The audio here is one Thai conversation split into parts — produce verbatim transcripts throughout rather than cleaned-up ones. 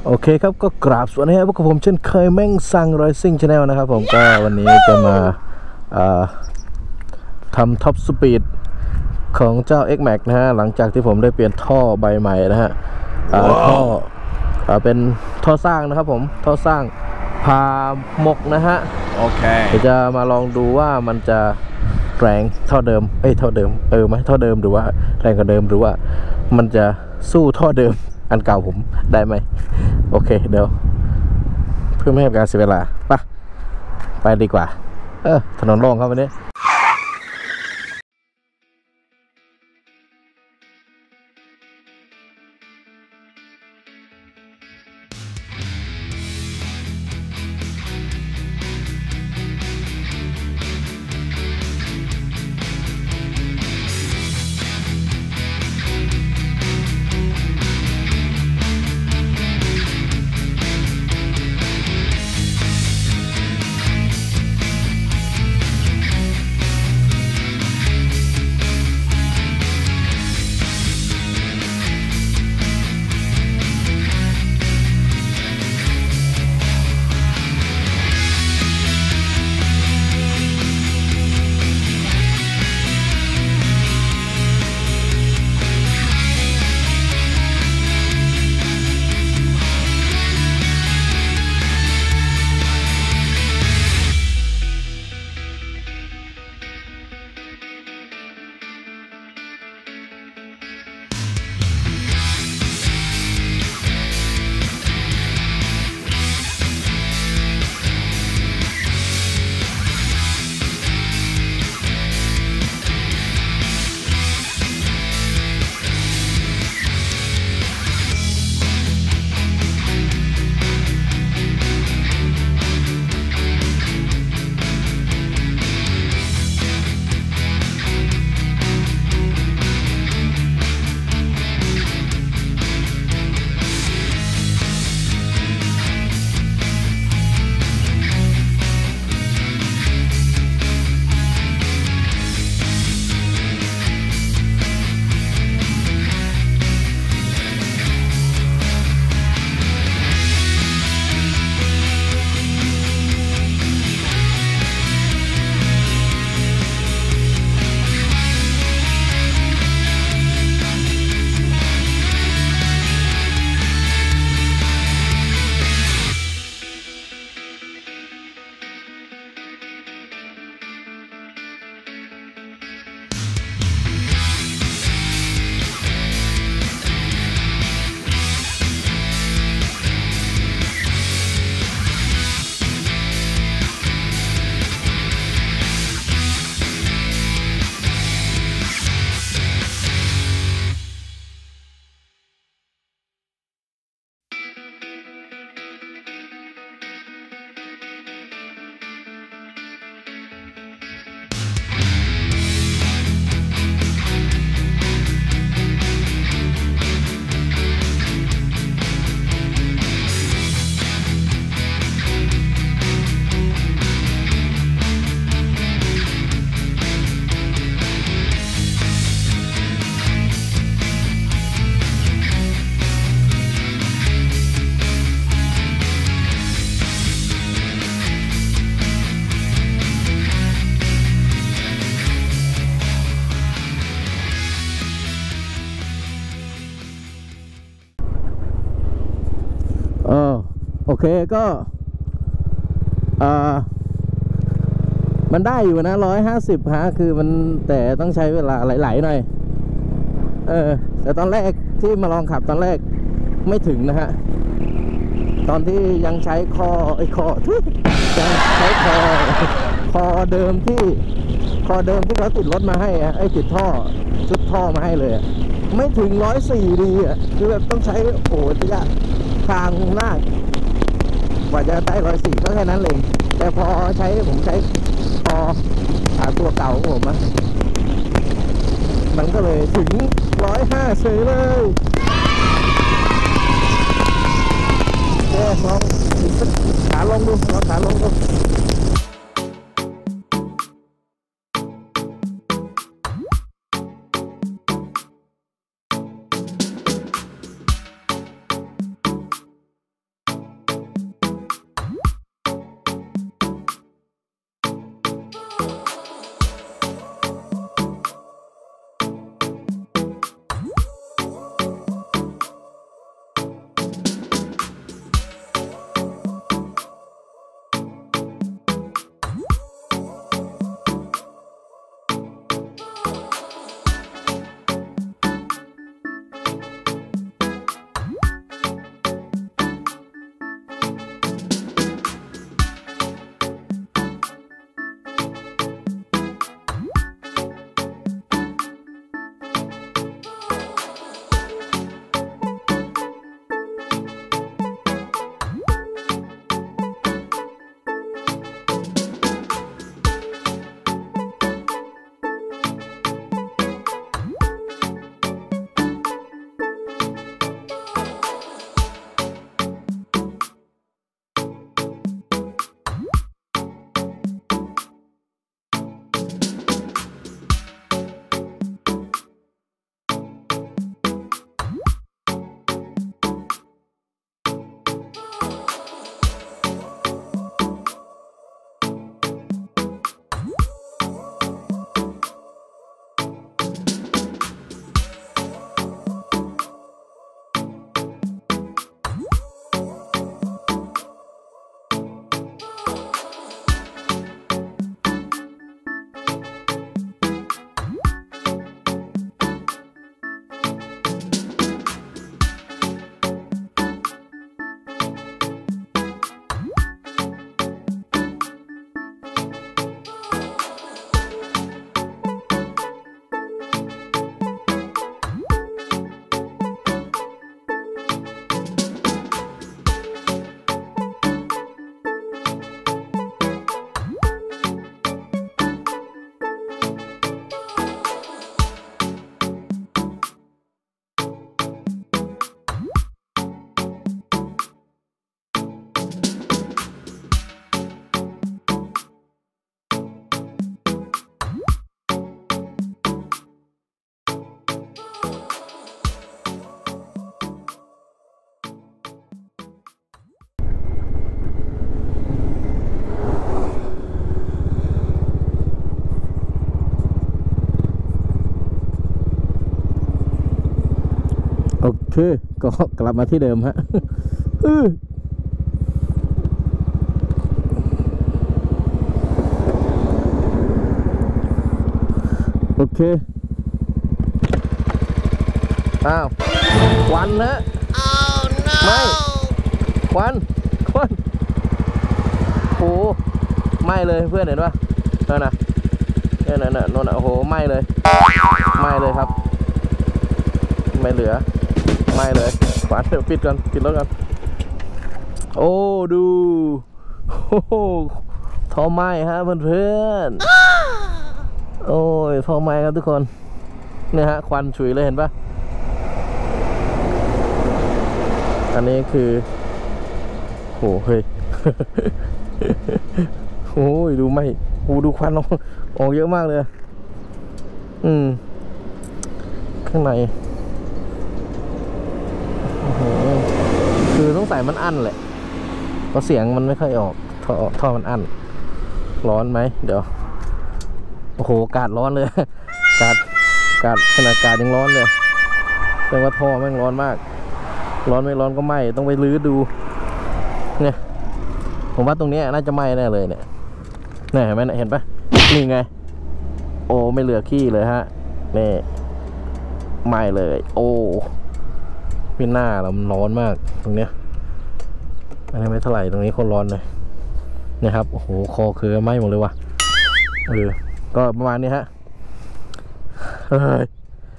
โอเคครับก็กราบสวัสดีครับพวกผมเช่นเคยแม่งสั่งรอยซิ่งชาแนลนะครับผมก็วันนี้จะมาทำท็อปสปีดของเจ้า เอ็กซ์ แม็ก นะฮะหลังจากที่ผมได้เปลี่ยนท่อใบใหม่นะฮะ wow. ท่อเป็นท่อสร้างนะครับผมท่อสร้างพาหมกนะฮะโอเคเดี๋ยวจะมาลองดูว่ามันจะแรงเท่าเดิมเอ้ยเท่าเดิมเออไหมเท่าเดิมหรือว่าแรงกว่าเดิมหรือว่ามันจะสู้ท่อเดิมอันเก่าผมได้ไหมโอเคเดี๋ยวเพื่อไม่ให้การเสียเวลาไปไปดีกว่าเออถนนโล่งครับวันนี้โอเคก็อ่ามันได้อยู่นะร้อยห้าสิบฮะคือมันแต่ต้องใช้เวลาไหลๆหน่อยเออแต่ตอนแรกที่มาลองขับตอนแรกไม่ถึงนะฮะตอนที่ยังใช้คอไอ้คอยังใช้คอคอเดิมที่คอเดิมที่เขาติดรถมาให้อะไอ้ติดท่อชุดท่อมาให้เลยไม่ถึงร้อยสี่ดีอ่ะคือแบบต้องใช้โอ้ระยะทางหน้ากว่าจะได้ร้อยสี่ก็แค่นั้นเองแต่พอใช้ผมใช้พอขาตัวเก่าของผมอะมันก็เลยถึงร้อยห้าเฉยเลยโอ้ลองขาลงดูลองขาลงดูเคก็กลับมาที่เดิมฮะโอเคอ้าวควันนะ Oh no ไม่ควันควันโอ้ไหม้เลยเพื่อนเห็นปะนั่นน่ะนั่นน่ะนั่นน่ะโอ้โหไหม้เลยไหม้เลยครับไม่เหลือไหม้เลยควันเดี๋ยวปิดก่อนปิดรถก่อนโอ้ดูโอ้โหท่อไหม้ฮะเพื่อนๆโอ้ยท่อไหม้ครับทุกคนเนี่ยฮะควันฉุยเลยเห็นปะอันนี้คือโหเฮ้ยโอ้ยดูไม่โอ้ดูควันออกออกเยอะมากเลยอืมข้างในโอ้โหคือต้องใส่มันอั้นแหละเพราะเสียงมันไม่ค่อยออกท่อท่อมันอั้นร้อนไหมเดี๋ยวโอ้โหอากาศร้อนเลยอากาศอากาศขนาดอากาศยังร้อนเลยแสดงว่าท่อแม่งร้อนมากร้อนไม่ร้อนก็ไหม้ต้องไปรื้อดูเนี่ยผมว่าตรงนี้น่าจะไหม้แน่เลยเนี่ยเนี่ยเห็นไหมเห็นปะนี่ไงโอ้ไม่เหลือขี้เลยฮะนี่ไหม้เลยโอ้พี่หน้าเรามันร้อนมากตรงเนี้ยอันนี้ไม่เท่าไหร่ตรงนี้คนร้อนเลยเนี่ยครับโอ้โหคอคือไหม้หมดเลยว่ะเออก็ประมาณนี้ฮะเฮ้ย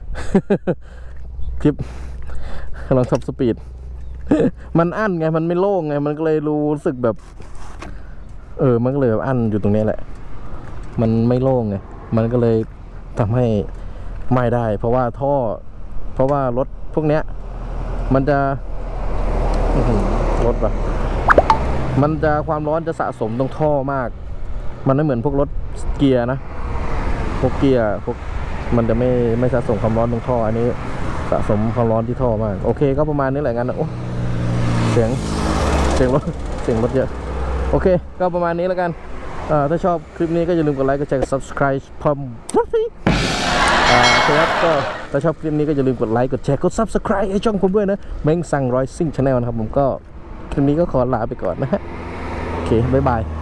คลิปลองขับสปีดมันอั้นไงมันไม่โล่งไงมันก็เลยรู้สึกแบบเออมันก็เลยแบบอั้นอยู่ตรงนี้แหละมันไม่โล่งไงมันก็เลยทำให้ไม่ได้เพราะว่าท่อเพราะว่ารถพวกเนี้ยมันจะรถแบบมันจะความร้อนจะสะสมตรงท่อมากมันไม่เหมือนพวกรถเกียร์นะพวกเกียร์พวกมันจะไม่ไม่สะสมความร้อนตรงท่ออันนี้สะสมความร้อนที่ท่อมากโอเคก็ประมาณนี้แหละกันนะโอ้เสียงเสียงรถเสียงรถเยอะโอเคก็ประมาณนี้แล้วกันถ้าชอบคลิปนี้ก็อย่าลืมกดไลค์กดแชร์กด subscribe พร้อมอ่าครับก็ถ้าชอบคลิปนี้ก็อย่าลืมกดไลค์กดแชร์กด subscribe ให้ช่องผมด้วยนะเม้งสั่งร้อยซิ่งชาแนลนะครับผมก็คลิปนี้ก็ขอลาไปก่อนนะฮะโอเคบ๊ายบาย